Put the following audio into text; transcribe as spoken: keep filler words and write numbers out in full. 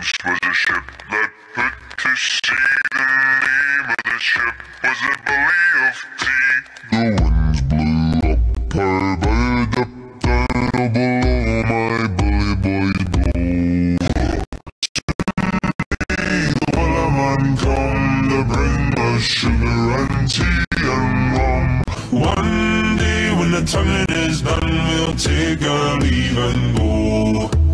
was a ship that put to sea. The name of the ship was a Billy of Tea. The winds blew up her bow, up down below my bully boys blow. The Wellerman come to bring us sugar and tea and rum. One day when the tonguing is done, we'll take our leave and go.